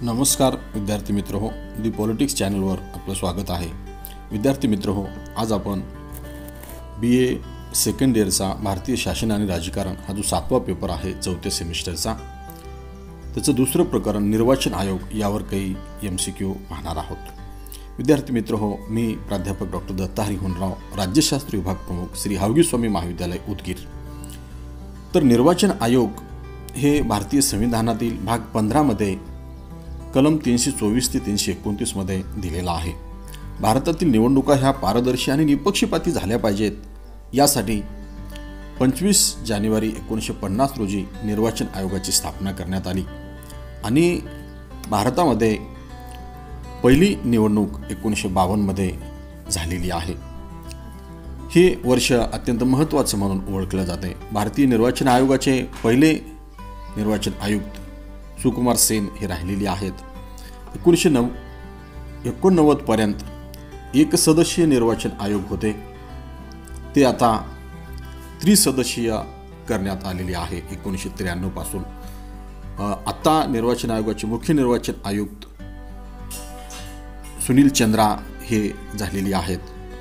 नमस्कार विद्यार्थी मित्र हो, दी पॉलिटिक्स चॅनलवर आपलं स्वागत आहे। विद्यार्थी मित्र हो, आज आपण BA सेकंड इयरचा भारतीय शासन आणि राजकारण हा जो 7वा पेपर आहे 4थ्या सेमिस्टरचा, त्याचं दुसरं प्रकरण निर्वाचन आयोग यावर काही MCQ पाहणार आहोत। विद्यार्थी मित्र हो, मी प्राध्यापक डॉक्टर दत्ताहरी हुनराव, राज्यशास्त्र विभाग प्रमुख श्री हावगी स्वामी महाविद्यालय उदगीर। तर निर्वाचन आयोग हे भारतीय संविधानातील भाग 15 मध्ये कलम 324 ते 329 मध्ये दिलेला आहे। भारतातील निवडणुका ह्या पारदर्शी आणि निपक्षपाती झाल्या पाहिजेत यासाठी 25 जानेवारी 1950 रोजी निर्वाचन आयोगाची स्थापना करण्यात आली आणि भारतामध्ये पहिली निवडणूक 1952 मध्ये झालेली आहे। हे वर्ष अत्यंत महत्त्वाचं म्हणून ओळखलं जाते। भारतीय निर्वाचन आयोगाचे पहिले निर्वाचन आयुक्त सुकुमार सेन हे राहिलेले आहेत। 1989 पर्यंत एक सदस्यीय निर्वाचन आयोग होते, ते आता त्रिसदस्यीय करण्यात आलेले आहे 1993 पासून। आता निर्वाचन आयोगाचे मुख्य निर्वाचन आयुक्त सुनील चंद्रा हे झालेले आहेत।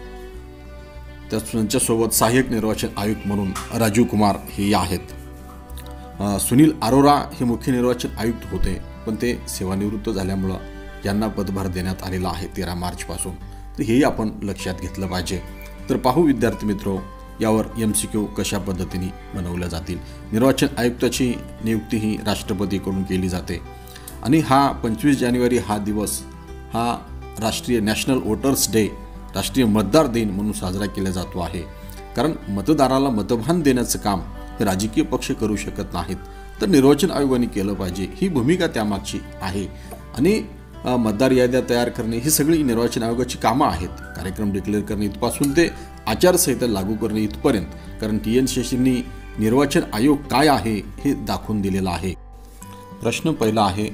त्यांच्यासोबत सहाय्यक निर्वाचन आयुक्त म्हणून राजीव कुमार हे आहेत। सुनील अरोरा हे मुख्य निर्वाचन आयुक्त होते, पण ते सेवानिवृत्त झाल्यामुळे यांना पदभार देण्यात आलेला आहे 13 मार्च पासून। तर हेही आपण लक्षात घेतलं पाहिजे। तर पाहू विद्यार्थी मित्रो, यावर MCQ कशा पद्धतीने बनवल्या जातील। निर्वाचन आयुक्ताची नियुक्ती ही राष्ट्रपतीकडून केली जाते आणि हा 25 जानेवारी हा दिवस हा राष्ट्रीय नॅशनल वोटर्स डे, राष्ट्रीय मतदार दिन म्हणून साजरा केला जातो आहे। कारण मतदाराला मतभान देण्याचं काम हे राजकीय पक्ष करू शकत नाहीत, तर निर्वाचन आयोगाने केलं पाहिजे, ही भूमिका त्यामागची आहे। आणि मतदार याद्या तयार करणे ही सगळी निर्वाचन आयोगाची कामं आहेत। कार्यक्रम डिक्लेअर करणे इथपासून ते आचारसंहिता लागू करणे इथपर्यंत, कारण TN शेषींनी निर्वाचन आयोग काय आहे हे दाखवून दिलेलं आहे। प्रश्न पहिला आहे,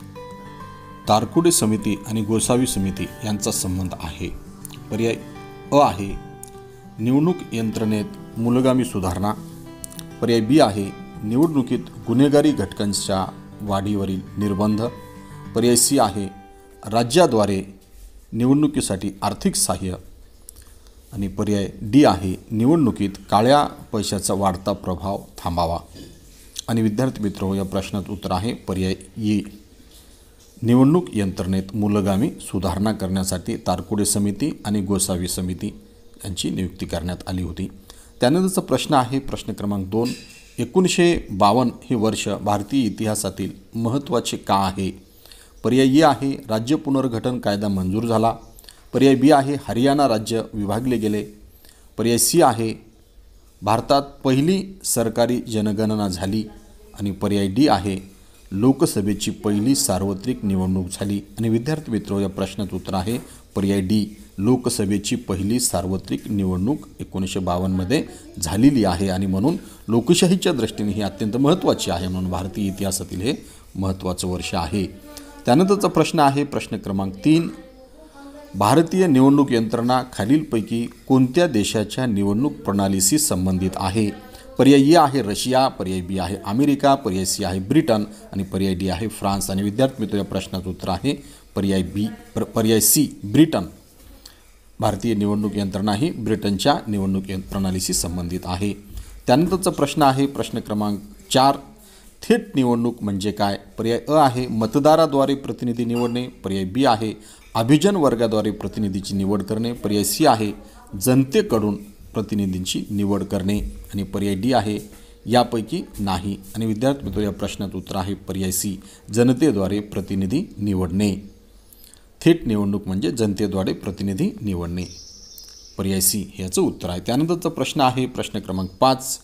तारकुडे समिती आणि गोसावी समिती यांचा संबंध आहे। पर्याय अ आहे निवडणूक यंत्रणेत मूलगामी सुधारणा। पर्याय B आहे निवडणुकीत गुन्हेगारी घटकांच्या वाढीवरील निर्बंध। पर्याय C आहे राज्याद्वारे निवडणुकीसाठी आर्थिक सहाय्य आणि पर्याय D आहे निवडणुकीत काळ्या पैशाचा वाढता प्रभाव थांबावा। आणि विद्यार्थी मित्र, या प्रश्नाचं उत्तर आहे पर्याय E, निवडणूक यंत्रणेत मूलगामी सुधारणा करण्यासाठी तारकुडे समिती आणि गोसावी समिती यांची नियुक्ती करण्यात आली होती। त्यानंतरचा प्रश्न आहे प्रश्न क्रमांक 2, 1952 हे वर्ष भारतीय इतिहासातील महत्त्वाचे का आहे। पर्याय E आहे राज्य पुनर्गठन कायदा मंजूर झाला। पर्याय B आहे हरियाणा राज्य विभागले गेले। पर्याय C आहे भारतात पहिली सरकारी जनगणना झाली आणि पर्याय D आहे लोकसभेची पहिली सार्वत्रिक निवडणूक झाली। आणि विद्यार्थी मित्र, या प्रश्नाचं उत्तर आहे पर्याय D, लोकसभेची पहिली सार्वत्रिक निवडणूक 1952 मध्ये झालेली आहे आणि म्हणून लोकशाहीच्या दृष्टीने ही अत्यंत महत्त्वाची आहे, म्हणून भारतीय इतिहासातील हे महत्त्वाचं वर्ष आहे। त्यानंतरचा प्रश्न आहे प्रश्न क्रमांक 3, भारतीय निवडणूक यंत्रणा खालीलपैकी कोणत्या देशाच्या निवडणूक प्रणालीशी संबंधित आहे। पर्याय E आहे रशिया, पर्याय B आहे अमेरिका, पर्याय C आहे ब्रिटन आणि पर्याय D आहे फ्रान्स। आणि विद्यार्थी मित्र, या प्रश्नाचं उत्तर आहे पर्याय C, ब्रिटन। भारतीय निवडणूक यंत्रणा ही ब्रिटनच्या निवडणूक प्रणालीशी संबंधित आहे। त्यानंतरचा प्रश्न आहे प्रश्न क्रमांक 4, थेट निवडणूक म्हणजे काय। पर्याय अ आहे मतदाराद्वारे प्रतिनिधी निवडणे। पर्याय B आहे अभिजन वर्गाद्वारे प्रतिनिधीची निवड करणे। पर्याय C आहे जनतेकडून प्रतिनिधींची निवड करणे आणि पर्याय D आहे यापैकी नाही। आणि विद्यार्थी मित्र, या प्रश्नाचं उत्तर आहे पर्याय C, जनतेद्वारे प्रतिनिधी निवडणे। थेट निवडणूक म्हणजे जनतेद्वारे प्रतिनिधी निवडणे। पर्याय C याचं उत्तर आहे। त्यानंतरचा प्रश्न आहे प्रश्न क्रमांक 5,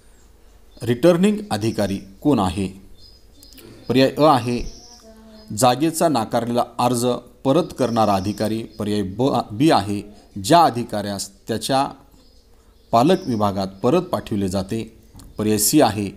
रिटर्निंग अधिकारी कोण आहे। पर्याय अ आहे जागेचा नाकारलेला अर्ज परत करणारा अधिकारी। पर्याय B आहे ज्या अधिकाऱ्यास त्याच्या पालक विभागात परत पाठविले जाते। पर्याय C आहे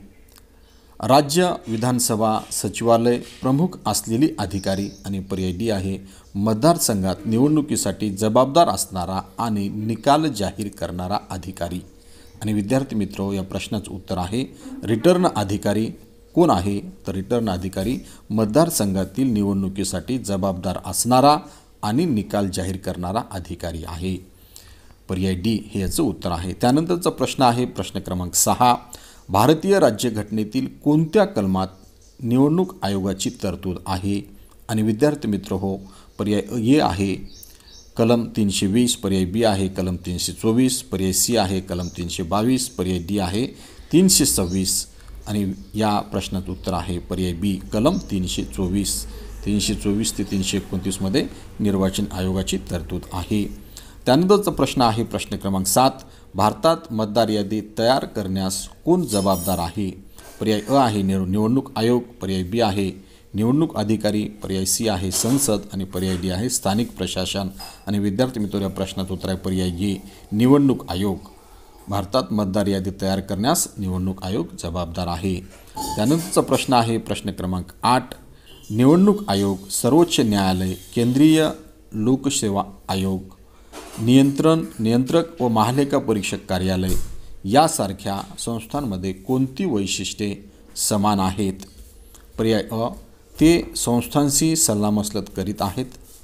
राज्य विधानसभा सचिवालय प्रमुख असलेली अधिकारी। आणि पर्याय D आहे मतदारसंघात निवडणुकीसाठी जबाबदार असणारा आणि निकाल जाहीर करणारा अधिकारी। आणि विद्यार्थी मित्र, या प्रश्नाचं उत्तर आहे रिटर्न अधिकारी कोण आहे? तर रिटर्न अधिकारी मतदारसंघातील निवडणुकीसाठी जबाबदार असणारा आणि निकाल जाहीर करणारा अधिकारी आहे. पर्याय डी हे याचं उत्तर आहे. त्यानंतरचा प्रश्न आहे प्रश्न क्रमांक 6. भारतीय राज्यघटनेतील कोणत्या कलमात निवडणूक आयोगाची तरतूद आहे? आणि विद्यार्थी मित्र हो, पर्याय ए आहे कलम 320, पर्याय बी आहे कलम 324, पर्याय सी आहे कलम 322, पर्याय डी आहे 326 आणि या प्रश्नाचं उत्तर आहे पर्याय बी कलम 324. 324 ते 329 मध्ये निर्वाचन आयोगाची तरतूद आहे. त्यानंतरचा प्रश्न आहे प्रश्न क्रमांक 7. भारतात मतदार यादी तयार करण्यास कोण जबाबदार आहे? पर्याय अ आहे निवडणूक आयोग, पर्याय बी आहे निवडणूक अधिकारी, पर्याय सी आहे संसद आणि पर्याय डी आहे स्थानिक प्रशासन. आणि विद्यार्थी मित्र या प्रश्नाचं उत्तर आहे पर्याय ए निवडणूक आयोग. भारतात मतदार यादी तयार करण्यास निवडणूक आयोग जबाबदार आहे. त्यानंतरचा प्रश्न आहे प्रश्न क्रमांक 8. निवडणूक आयोग, सर्वोच्च न्यायालय, केंद्रीय लोकसेवा आयोग, नियंत्रक व महालेखा परीक्षक कार्यालय यासारख्या संस्थांमध्ये कोणती वैशिष्ट्ये समान आहेत? पर्याय अ ते संस्थांशी सल्लामसलत करीत आहेत,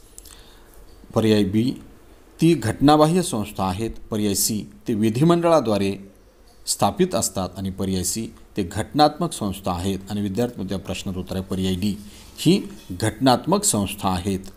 पर्याय बी ती घटनाबाह्य संस्था आहेत, पर्याय सी ते विधिमंडळाद्वारे स्थापित असतात आणि पर्याय सी ते घटनात्मक संस्था आहेत. आणि विद्यार्थी त्या प्रश्नाचं उत्तर आहे पर्याय डी ही घटनात्मक संस्था आहेत.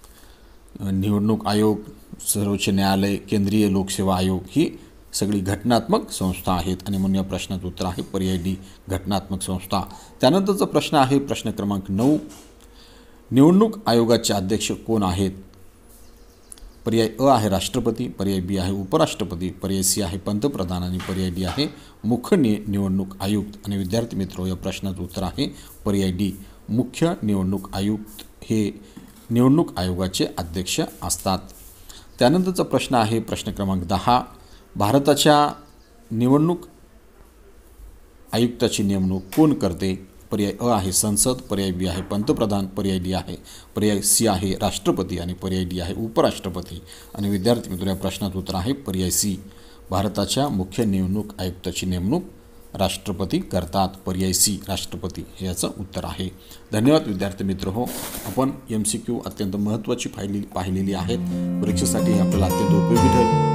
निवडणूक आयोग, सर्वोच्च न्यायालय, केंद्रीय लोकसेवा आयोग ही सगळी घटनात्मक संस्था आहेत आणि म्हणून या प्रश्नाचं उत्तर आहे पर्याय डी घटनात्मक संस्था. त्यानंतरचा प्रश्न आहे प्रश्न क्रमांक 9. निवडणूक आयोगाचे अध्यक्ष कोण आहेत? पर्याय अ आहे राष्ट्रपती, पर्याय बी आहे उपराष्ट्रपती, पर्याय सी आहे पंतप्रधान आणि पर्याय डी आहे मुख्य निवडणूक आयुक्त. आणि विद्यार्थी मित्र या प्रश्नाचं उत्तर आहे पर्याय डी मुख्य निवडणूक आयुक्त हे निवडणूक आयोगाचे अध्यक्ष असतात. त्यानंतरचा प्रश्न आहे प्रश्न क्रमांक 10. भारताच्या निवडणूक आयुक्ताची नेमणूक कोण करते? पर्याय अ आहे संसद, पर्याय बी आहे पंतप्रधान, पर्याय डी आहे पर्याय सी आहे राष्ट्रपती आणि पर्याय डी आहे उपराष्ट्रपती. आणि विद्यार्थी मित्र या प्रश्नाचं उत्तर आहे पर्याय सी भारताच्या मुख्य निवडणूक आयुक्ताची नेमणूक राष्ट्रपती करतात. पर्याय सी राष्ट्रपती हे याचं उत्तर आहे. धन्यवाद विद्यार्थी मित्र हो, आपण MCQ अत्यंत महत्त्वाची पाहिलेली आहेत. परीक्षेसाठी आपल्याला अत्यंत उपयोगी ठरेल.